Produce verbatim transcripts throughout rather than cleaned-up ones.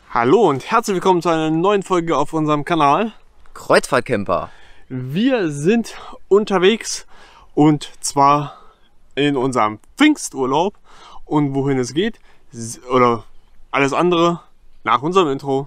Hallo und herzlich willkommen zu einer neuen Folge auf unserem Kanal Kreuzfahrtcamper. Wir sind unterwegs und zwar in unserem Pfingsturlaub, und wohin es geht oder alles andere nach unserem Intro.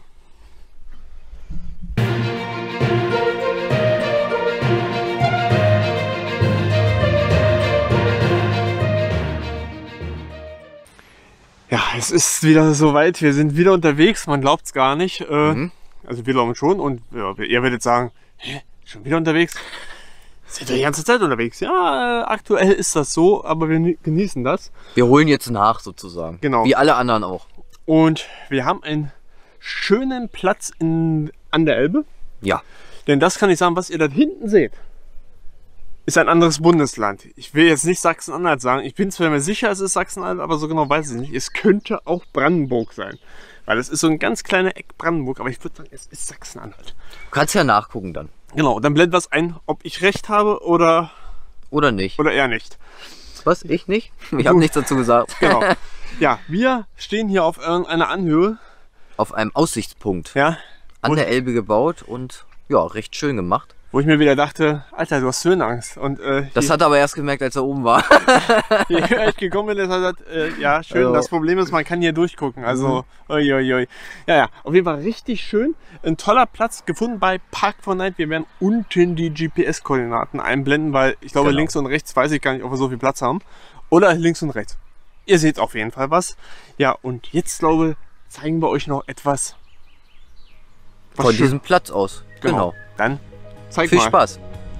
Ja, es ist wieder soweit, wir sind wieder unterwegs, man glaubt es gar nicht. Äh, mhm. Also wir glauben schon, und ja, ihr werdet sagen, hä, schon wieder unterwegs? Sind wir die ganze Zeit unterwegs? Ja, äh, aktuell ist das so, aber wir genießen das. Wir holen jetzt nach sozusagen, genau. Wie alle anderen auch. Und wir haben einen schönen Platz in, an der Elbe. Ja. Denn das kann ich sagen, was ihr da hinten seht, ist ein anderes Bundesland. Ich will jetzt nicht Sachsen-Anhalt sagen. Ich bin zwar mir sicher, es ist Sachsen-Anhalt, aber so genau weiß ich nicht. Es könnte auch Brandenburg sein. Weil es ist so ein ganz kleiner Eck Brandenburg, aber ich würde sagen, es ist Sachsen-Anhalt. Du kannst ja nachgucken dann. Genau, dann blenden wir es ein, ob ich recht habe oder... Oder nicht. Oder eher nicht. Was? Ich nicht? Ich habe nichts dazu gesagt. Genau. Ja, wir stehen hier auf einer Anhöhe. Auf einem Aussichtspunkt. Ja. An der Elbe gebaut und ja, recht schön gemacht. Wo ich mir wieder dachte, Alter, du hast Höhenangst. Und, äh, das hat er aber erst gemerkt, als er oben war. Hierher ich gekommen bin, ist er gesagt, äh, ja, schön. Also. Das Problem ist, man kann hier durchgucken. Also, mhm. oi, oi, oi. Ja, ja, auf jeden Fall richtig schön. Ein toller Platz gefunden bei Park four Night. Wir werden unten die G P S-Koordinaten einblenden, weil ich glaube, genau. links und rechts weiß ich gar nicht, ob wir so viel Platz haben. Oder links und rechts. Ihr seht auf jeden Fall was. Ja, und jetzt, glaube ich, zeigen wir euch noch etwas. Von schön. Diesem Platz aus. Genau. genau. Dann zeig Viel mal. Spaß.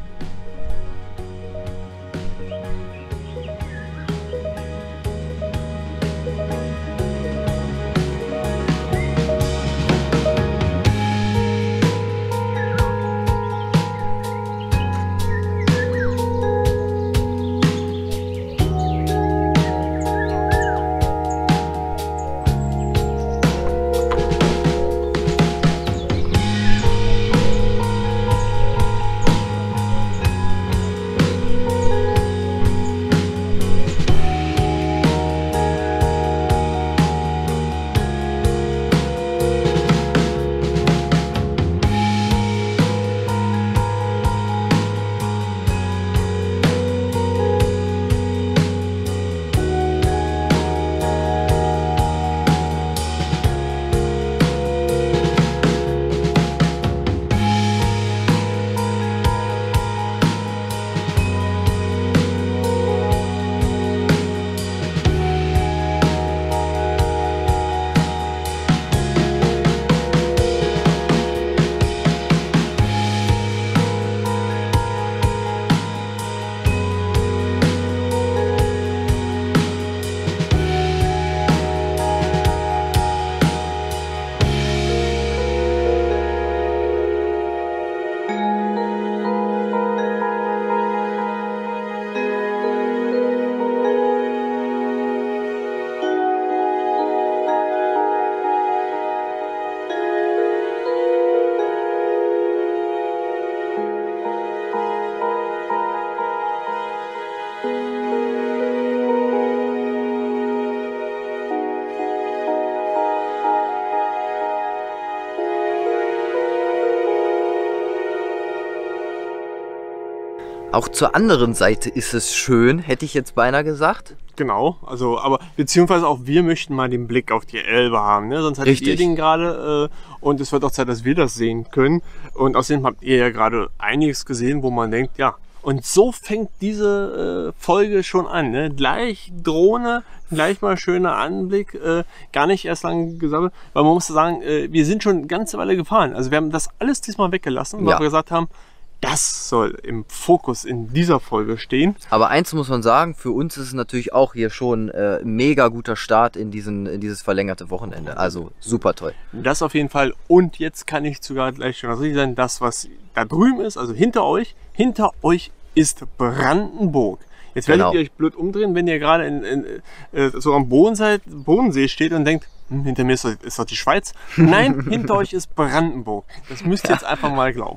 Auch zur anderen Seite ist es schön, hätte ich jetzt beinahe gesagt. Genau, also aber beziehungsweise auch wir möchten mal den Blick auf die Elbe haben, ne? Sonst hattet ihr den gerade äh, und es wird auch Zeit, dass wir das sehen können. Und außerdem habt ihr ja gerade einiges gesehen, wo man denkt, ja. Und so fängt diese äh, Folge schon an, ne? Gleich Drohne, gleich mal schöner Anblick, äh, gar nicht erst lang gesammelt, weil man muss sagen, äh, wir sind schon eine ganze Weile gefahren. Also wir haben das alles diesmal weggelassen, weil ja. wir gesagt haben, das soll im Fokus in dieser Folge stehen. Aber eins muss man sagen, für uns ist es natürlich auch hier schon äh, ein mega guter Start in, diesen, in dieses verlängerte Wochenende. Also super toll. Das auf jeden Fall. Und jetzt kann ich sogar gleich schon richtig sein, das was da drüben ist, also hinter euch, hinter euch ist Brandenburg. Jetzt werdet genau. ihr euch blöd umdrehen, wenn ihr gerade in, in, äh, so am Bodensee, Bodensee steht und denkt, hm, hinter mir ist doch, ist doch die Schweiz. Nein, hinter euch ist Brandenburg. Das müsst ihr jetzt einfach mal glauben.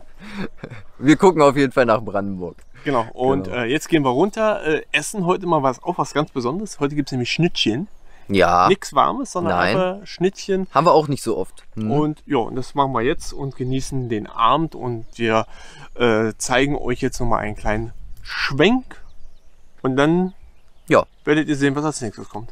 Wir gucken auf jeden Fall nach Brandenburg. Genau, und genau. Äh, jetzt gehen wir runter, äh, essen heute mal was, auch was ganz Besonderes. Heute gibt es nämlich Schnittchen. Ja. Nichts Warmes, sondern Nein. einfach Schnittchen. Haben wir auch nicht so oft. Hm. Und ja, und das machen wir jetzt und genießen den Abend. Und wir äh, zeigen euch jetzt nochmal einen kleinen Schwenk. Und dann Ja. werdet ihr sehen, was als nächstes kommt.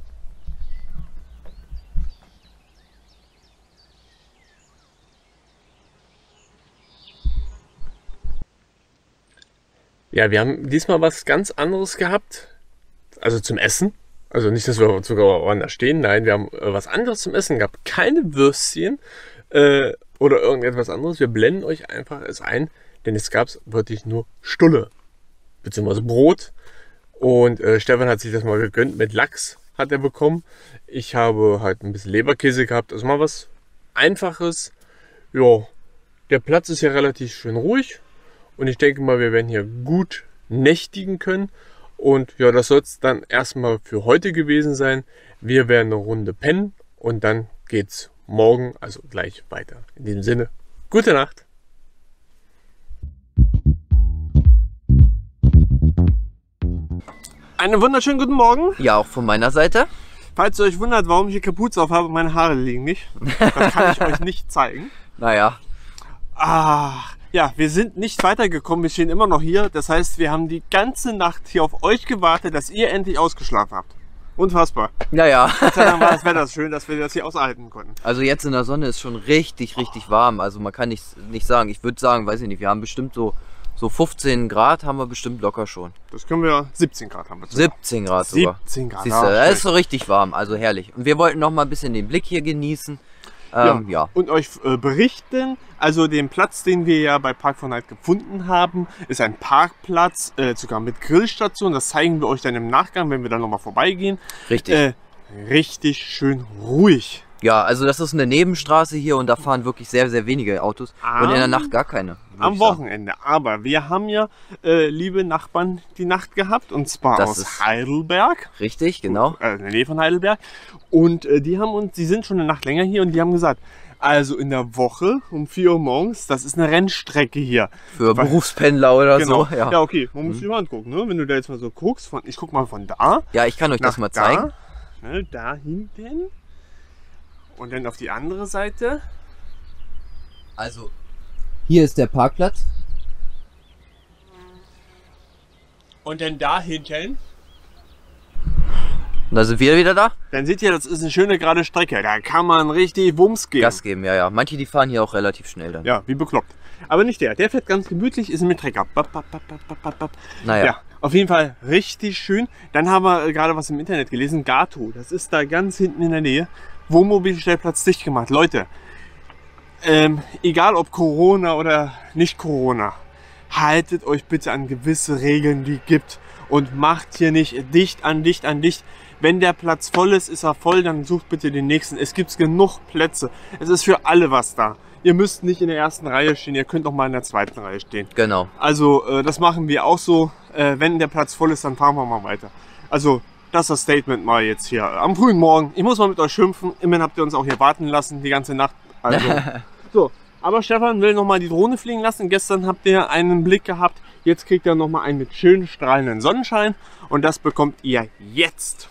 Ja, wir haben diesmal was ganz anderes gehabt. Also zum Essen. Also nicht, dass wir sogar woanders stehen. Nein, wir haben äh, was anderes zum Essen gehabt. Keine Würstchen äh, oder irgendetwas anderes. Wir blenden euch einfach es ein, denn es gab wirklich nur Stulle. Beziehungsweise Brot. Und äh, Stefan hat sich das mal gegönnt. Mit Lachs hat er bekommen. Ich habe halt ein bisschen Leberkäse gehabt. Also mal was Einfaches. Ja, der Platz ist ja relativ schön ruhig. Und ich denke mal, wir werden hier gut nächtigen können. Und ja, das soll es dann erstmal für heute gewesen sein. Wir werden eine Runde pennen und dann geht's morgen, also gleich weiter. In diesem Sinne, gute Nacht. Einen wunderschönen guten Morgen. Ja, auch von meiner Seite. Falls ihr euch wundert, warum ich hier Kapuze auf habe, meine Haare liegen nicht. Das kann ich euch nicht zeigen. Naja. Ach, ja, wir sind nicht weitergekommen, wir stehen immer noch hier. Das heißt, wir haben die ganze Nacht hier auf euch gewartet, dass ihr endlich ausgeschlafen habt. Unfassbar. Naja. Gott sei Dank war das Wetter schön, dass wir das hier aushalten konnten. Also jetzt in der Sonne ist schon richtig, richtig warm. Also man kann nicht, nicht sagen. Ich würde sagen, weiß ich nicht, wir haben bestimmt so, so fünfzehn Grad haben wir bestimmt locker schon. Das können wir, siebzehn Grad haben wir sogar. siebzehn Grad sogar. siebzehn Grad, Siehst du, ja, das schlecht. ist so richtig warm, also herrlich. Und wir wollten noch mal ein bisschen den Blick hier genießen. Ähm, ja. Und euch äh, berichten, also den Platz, den wir ja bei Park for Night gefunden haben, ist ein Parkplatz, äh, sogar mit Grillstation. Das zeigen wir euch dann im Nachgang, wenn wir dann nochmal vorbeigehen. Richtig. Äh, richtig schön ruhig. Ja, also das ist eine Nebenstraße hier und da fahren wirklich sehr, sehr wenige Autos. Und in der Am- Nacht gar keine. würd Am ich sagen. Wochenende. Aber wir haben ja, äh, liebe Nachbarn, die Nacht gehabt. Und zwar Das aus ist- Heidelberg. Richtig, genau. Äh, in der Nähe von Heidelberg. Und äh, die haben uns, die sind schon eine Nacht länger hier und die haben gesagt, also in der Woche um vier Uhr morgens, das ist eine Rennstrecke hier. Für Weil- Berufspendler oder Genau. so. Ja. Ja, okay, man muss sich mal angucken, ne? Wenn du da jetzt mal so guckst, von, ich guck mal von da. ja, ich kann euch das nach mal zeigen. Da, ne, da hinten. Und dann auf die andere Seite. Also, hier ist der Parkplatz. Und dann da hinten. Und da sind wir wieder da. Dann seht ihr, das ist eine schöne gerade Strecke. Da kann man richtig Wumms geben. Gas geben, ja, ja. Manche, die fahren hier auch relativ schnell dann. Ja, wie bekloppt. Aber nicht der. Der fährt ganz gemütlich, ist mit Trecker. Bap, bap, bap, bap, bap, bap. Naja. Ja, auf jeden Fall richtig schön. Dann haben wir äh, gerade was im Internet gelesen. Gato, das ist da ganz hinten in der Nähe. Wohnmobilstellplatz dicht gemacht. Leute, ähm, egal ob Corona oder nicht Corona, haltet euch bitte an gewisse Regeln, die es gibt. Und macht hier nicht dicht an dicht an dicht. Wenn der Platz voll ist, ist er voll, dann sucht bitte den nächsten. Es gibt genug Plätze. Es ist für alle was da. Ihr müsst nicht in der ersten Reihe stehen, ihr könnt auch mal in der zweiten Reihe stehen. Genau. Also äh, das machen wir auch so. Äh, wenn der Platz voll ist, dann fahren wir mal weiter. Also das ist das Statement mal jetzt hier am frühen Morgen. Ich muss mal mit euch schimpfen. Immerhin habt ihr uns auch hier warten lassen die ganze Nacht. Also, so. Aber Stefan will noch mal die Drohne fliegen lassen. Gestern habt ihr einen Blick gehabt. Jetzt kriegt er noch mal einen mit schönen strahlenden Sonnenschein. Und das bekommt ihr jetzt.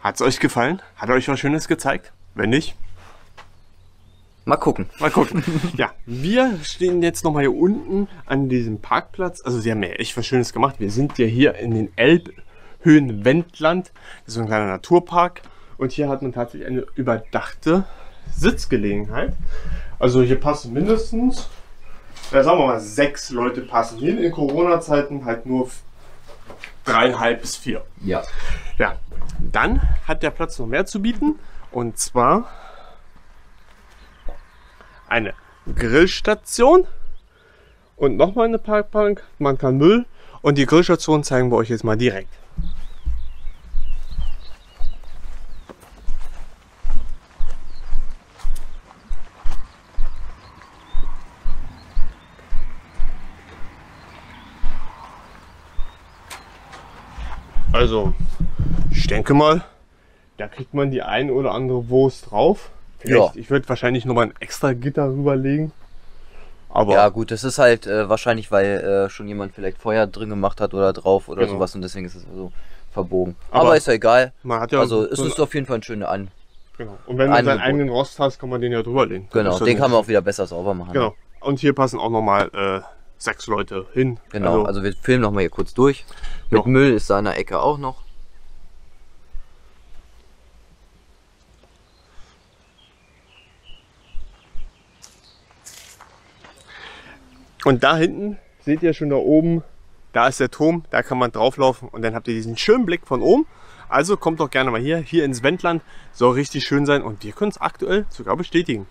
Hat es euch gefallen? Hat er euch was Schönes gezeigt? Wenn nicht, mal gucken. Mal gucken. Ja, wir stehen jetzt nochmal hier unten an diesem Parkplatz. Also sie haben ja echt was Schönes gemacht. Wir sind ja hier in den Elbhöhen-Wendland. Das ist so ein kleiner Naturpark. Und hier hat man tatsächlich eine überdachte Sitzgelegenheit. Also hier passen mindestens, ja, sagen wir mal, sechs Leute passen hin. In Corona-Zeiten halt nur dreieinhalb bis vier. Ja. Ja, dann hat der Platz noch mehr zu bieten. Und zwar eine Grillstation und nochmal eine Parkbank. Man kann Müll und die Grillstation zeigen wir euch jetzt mal direkt. Also, ich denke mal, da kriegt man die ein oder andere Wurst drauf. Vielleicht, ja. Ich würde wahrscheinlich noch mal ein extra Gitter rüberlegen. Aber ja gut, das ist halt äh, wahrscheinlich, weil äh, schon jemand vielleicht Feuer drin gemacht hat oder drauf oder genau. sowas und deswegen ist es so verbogen. Aber, aber ist ja egal. Man hat ja also es so ist auf jeden Fall ein schöner An. Genau. Und wenn du seinen eigenen Rost hast, kann man den ja drüberlegen. Genau, den kann man auch wieder besser sauber machen. Genau. Und hier passen auch noch mal äh, sechs Leute hin. Genau, also, also wir filmen noch mal hier kurz durch. Mit ja. Müll ist da in der Ecke auch noch. Und da hinten seht ihr schon da oben, da ist der Turm, da kann man drauflaufen und dann habt ihr diesen schönen Blick von oben. Also kommt doch gerne mal hier, hier ins Wendland, soll richtig schön sein und wir können es aktuell sogar bestätigen.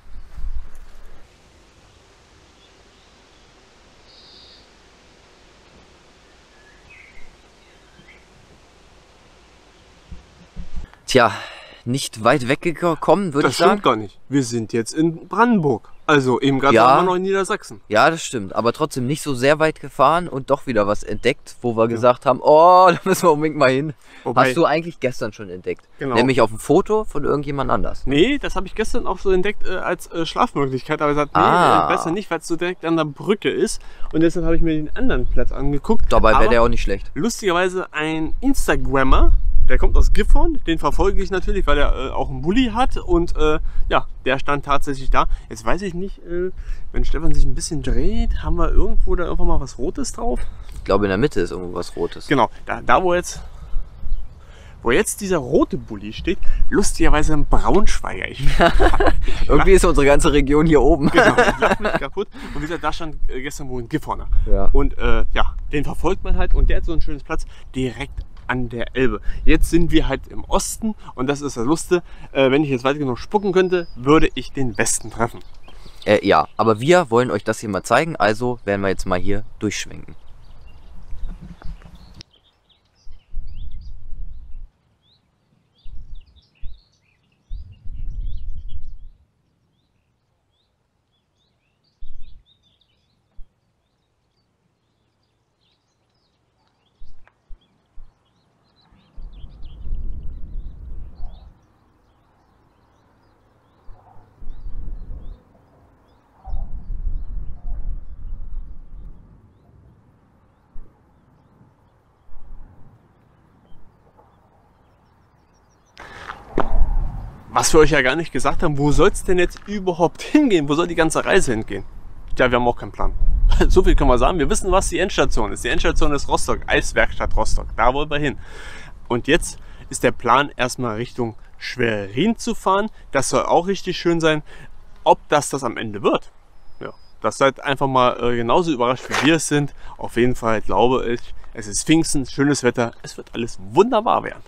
Tja, nicht weit weggekommen, würde ich sagen. Das stimmt gar nicht. Wir sind jetzt in Brandenburg. Also eben gerade ja, waren wir noch in Niedersachsen. Ja, das stimmt. Aber trotzdem nicht so sehr weit gefahren und doch wieder was entdeckt, wo wir ja. gesagt haben, oh, da müssen wir unbedingt mal hin. Wobei, hast du eigentlich gestern schon entdeckt. Genau. Nämlich auf dem Foto von irgendjemand anders. Nee, das habe ich gestern auch so entdeckt äh, als äh, Schlafmöglichkeit. Aber ich gesagt, nee, ah. äh, besser nicht, weil es so direkt an der Brücke ist. Und deshalb habe ich mir den anderen Platz angeguckt. Dabei wäre der auch nicht schlecht. Lustigerweise ein Instagrammer, der kommt aus Gifhorn, den verfolge ich natürlich, weil er äh, auch einen Bulli hat und äh, ja, der stand tatsächlich da. Jetzt weiß ich nicht, äh, wenn Stefan sich ein bisschen dreht, haben wir irgendwo da einfach mal was Rotes drauf? Ich glaube in der Mitte ist irgendwo was Rotes. Genau, da, da wo jetzt wo jetzt dieser rote Bulli steht, lustigerweise ein Braunschweiger. Ich, ich Irgendwie ist unsere ganze Region hier oben. Genau, ich lach mich kaputt. Und wie gesagt, da stand äh, gestern wohl ein Gifhorner. Ja. Und äh, ja, den verfolgt man halt und der hat so ein schönes Platz direkt an der Elbe. Jetzt sind wir halt im Osten und das ist das Lustige. Äh, wenn ich jetzt weit genug spucken könnte, würde ich den Westen treffen. Äh, ja, aber wir wollen euch das hier mal zeigen, also werden wir jetzt mal hier durchschwenken. Was wir euch ja gar nicht gesagt haben, wo soll es denn jetzt überhaupt hingehen? Wo soll die ganze Reise hingehen? Ja, wir haben auch keinen Plan. So viel können wir sagen. Wir wissen, was die Endstation ist. Die Endstation ist Rostock, Eiswerkstatt Rostock. Da wollen wir hin. Und jetzt ist der Plan, erstmal Richtung Schwerin zu fahren. Das soll auch richtig schön sein. Ob das das am Ende wird? Ja, das seid einfach mal äh, genauso überrascht, wie wir es sind. Auf jeden Fall glaube ich, es ist Pfingsten, schönes Wetter. Es wird alles wunderbar werden.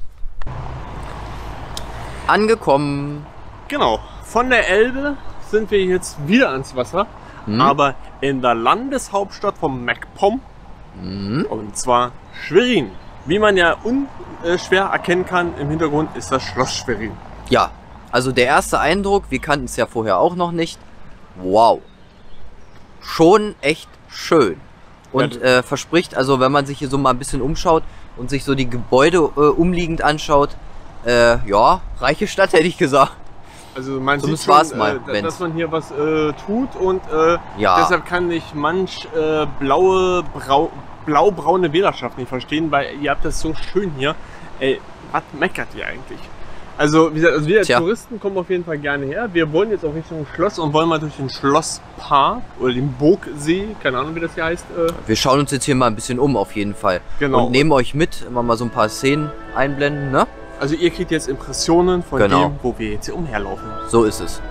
Angekommen. Genau, von der Elbe sind wir jetzt wieder ans Wasser, mhm. aber in der Landeshauptstadt von MacPom, mhm. und zwar Schwerin. Wie man ja unschwer erkennen kann, im Hintergrund ist das Schloss Schwerin. Ja, also der erste Eindruck, wir kannten es ja vorher auch noch nicht, wow, schon echt schön. Und ja, äh, verspricht, also wenn man sich hier so mal ein bisschen umschaut und sich so die Gebäude äh, umliegend anschaut, Äh, ja, reiche Stadt hätte ich gesagt. Also man so sieht schon, mal, äh, dass man hier was äh, tut und äh, ja. deshalb kann ich manch äh, blaue, brau, blau-braune Wählerschaft nicht verstehen, weil ihr habt das so schön hier. ey, was meckert ihr eigentlich? Also, wie gesagt, also wir als Tja. Touristen kommen auf jeden Fall gerne her. Wir wollen jetzt auch Richtung Schloss und wollen mal durch den Schlosspark oder den Burgsee, keine Ahnung wie das hier heißt. Äh, Wir schauen uns jetzt hier mal ein bisschen um auf jeden Fall. Genau. Und nehmen euch mit, immer mal so ein paar Szenen einblenden, ne? Also ihr kriegt jetzt Impressionen von Genau. dem, wo wir jetzt hier umherlaufen. So ist es.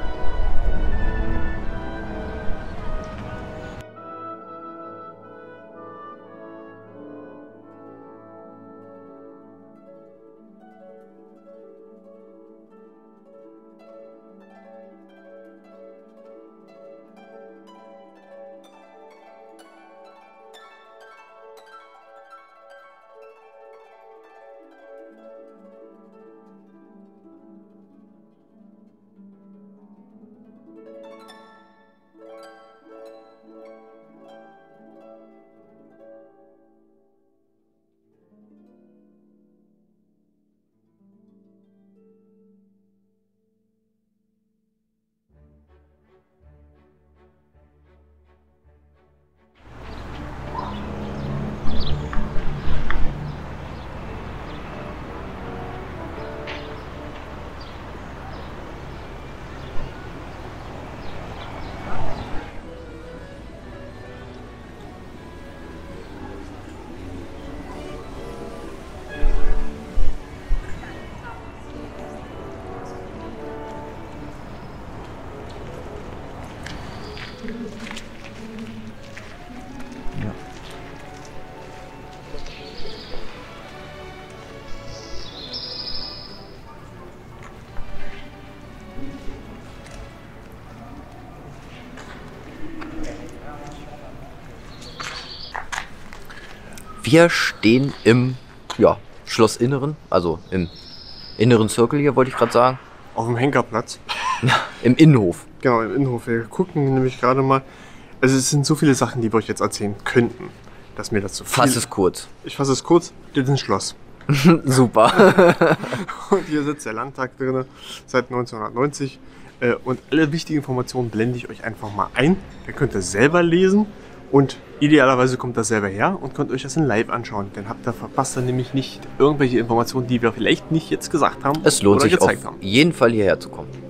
Wir stehen im ja, Schlossinneren, also im inneren Circle hier, wollte ich gerade sagen. Auf dem Henkerplatz. Im Innenhof. Genau, im Innenhof. Wir gucken nämlich gerade mal. Also es sind so viele Sachen, die wir euch jetzt erzählen könnten, dass mir das zu viel... Fass es kurz. Ich fasse es kurz. Das ist ein Schloss. Super. Und hier sitzt der Landtag drin seit neunzehnhundertneunzig. Äh, Und alle wichtigen Informationen blende ich euch einfach mal ein. Ihr könnt es selber lesen. Und idealerweise kommt das selber her und könnt euch das in live anschauen. Dann habt ihr verpasst dann nämlich nicht irgendwelche Informationen, die wir vielleicht nicht jetzt gesagt haben. Es lohnt oder sich auf gezeigt haben. jeden Fall hierher zu kommen.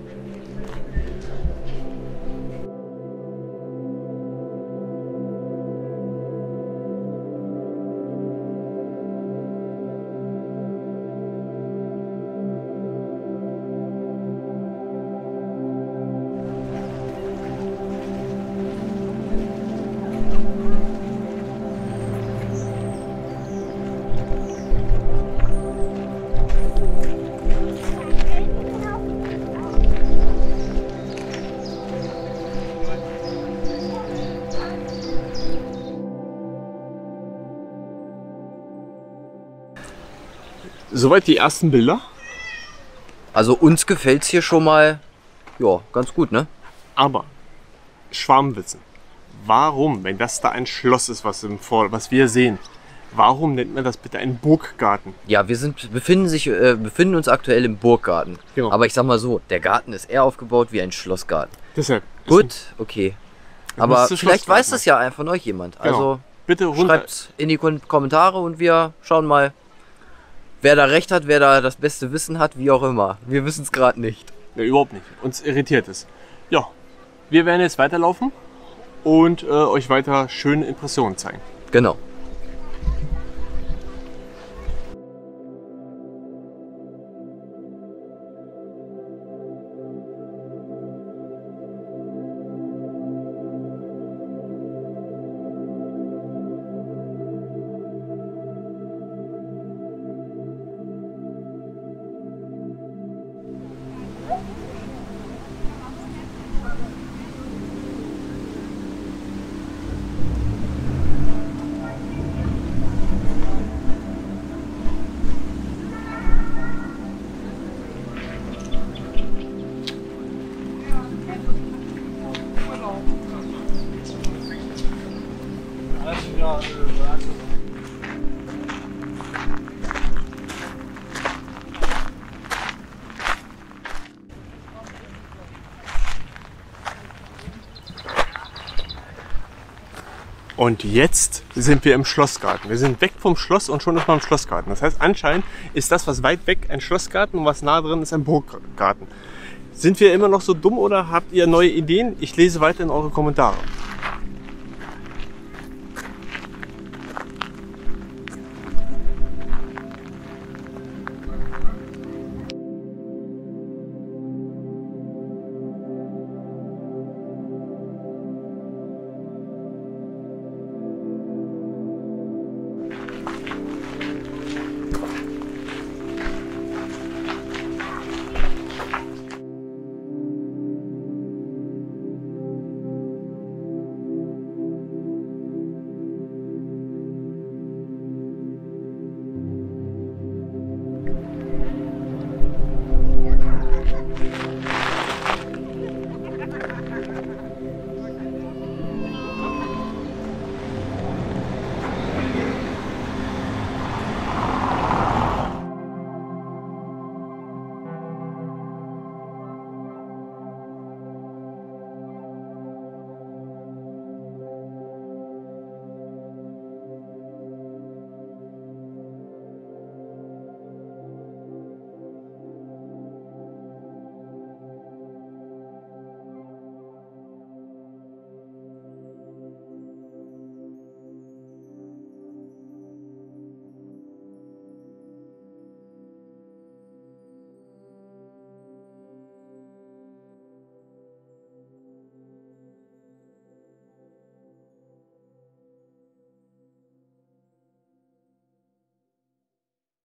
Soweit die ersten Bilder. Also uns gefällt es hier schon mal ja, ganz gut, ne? Aber Schwarmwissen. Warum, wenn das da ein Schloss ist, was, im Vor was wir sehen, warum nennt man das bitte einen Burggarten? Ja, wir sind, befinden, sich, äh, befinden uns aktuell im Burggarten. Genau. Aber ich sag mal so, der Garten ist eher aufgebaut wie ein Schlossgarten. Deshalb. ist Gut, okay. Aber müsste vielleicht Schlossgarten weiß das ja einfach von euch jemand. Genau. Also ein- Bitte runter. schreibt in die Kon- Kommentare und wir schauen mal, wer da recht hat, wer da das beste Wissen hat, wie auch immer. Wir wissen es gerade nicht. Ja, überhaupt nicht. Uns irritiert es. Ja, wir werden jetzt weiterlaufen und äh, euch weiter schöne Impressionen zeigen. Genau. Und jetzt sind wir im Schlossgarten. Wir sind weg vom Schloss und schon ist man im Schlossgarten. Das heißt, anscheinend ist das, was weit weg, ein Schlossgarten und was nah drin ist, ein Burggarten. Sind wir immer noch so dumm oder habt ihr neue Ideen? Ich lese weiter in eure Kommentare.